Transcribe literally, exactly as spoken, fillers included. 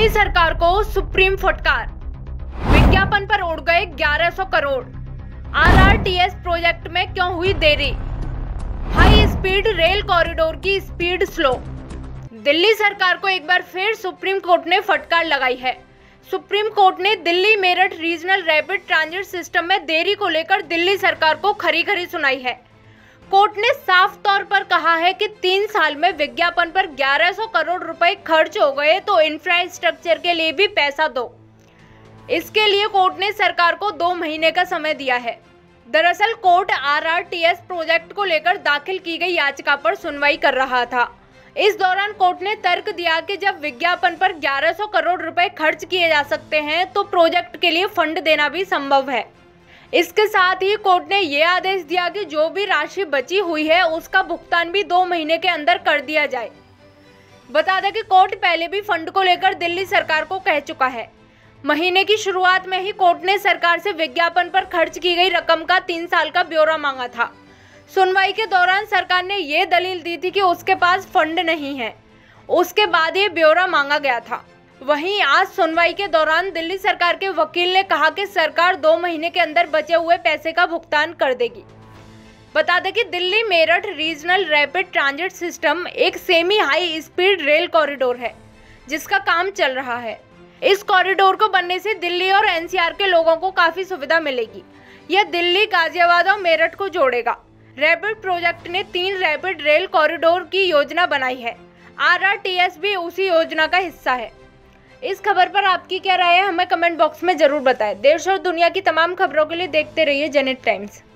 दिल्ली सरकार को सुप्रीम फटकार, विज्ञापन पर उड़ गए ग्यारह सौ करोड़। आरआरटीएस प्रोजेक्ट में क्यों हुई देरी, हाई स्पीड रेल कॉरिडोर की स्पीड स्लो। दिल्ली सरकार को एक बार फिर सुप्रीम कोर्ट ने फटकार लगाई है। सुप्रीम कोर्ट ने Delhi Meerut regional rapid transit system में देरी को लेकर दिल्ली सरकार को खरी खरी सुनाई है। कोर्ट ने साफ तौर पर कहा है कि तीन साल में विज्ञापन पर ग्यारह सौ करोड़ रुपए खर्च हो गए तो इंफ्रास्ट्रक्चर के लिए भी पैसा दो। इसके लिए कोर्ट ने सरकार को दो महीने का समय दिया है। दरअसल कोर्ट आरआरटीएस प्रोजेक्ट को लेकर दाखिल की गई याचिका पर सुनवाई कर रहा था। इस दौरान कोर्ट ने तर्क दिया कि जब विज्ञापन पर ग्यारह सौ करोड़ रुपए खर्च किए जा सकते हैं तो प्रोजेक्ट के लिए फंड देना भी संभव है। इसके साथ ही कोर्ट ने यह आदेश दिया कि जो भी राशि बची हुई है उसका भुगतान भी दो महीने के अंदर कर दिया जाए। बता दें कि कोर्ट पहले भी फंड को लेकर दिल्ली सरकार को कह चुका है। महीने की शुरुआत में ही कोर्ट ने सरकार से विज्ञापन पर खर्च की गई रकम का तीन साल का ब्यौरा मांगा था। सुनवाई के दौरान सरकार ने ये दलील दी थी कि उसके पास फंड नहीं है। उसके बाद ये ब्यौरा मांगा गया था। वहीं आज सुनवाई के दौरान दिल्ली सरकार के वकील ने कहा कि सरकार दो महीने के अंदर बचे हुए पैसे का भुगतान कर देगी। बता दें कि Delhi Meerut regional rapid transit system एक semi high speed rail corridor है जिसका काम चल रहा है। इस कॉरिडोर को बनने से दिल्ली और एनसीआर के लोगों को काफी सुविधा मिलेगी। यह दिल्ली, गाजियाबाद और मेरठ को जोड़ेगा। रैपिड प्रोजेक्ट ने तीन रैपिड रेल कॉरिडोर की योजना बनाई है। आरआरटीएस भी उसी योजना का हिस्सा है। इस खबर पर आपकी क्या राय है, हमें कमेंट बॉक्स में जरूर बताएं। देश और दुनिया की तमाम खबरों के लिए देखते रहिए जनहित टाइम्स।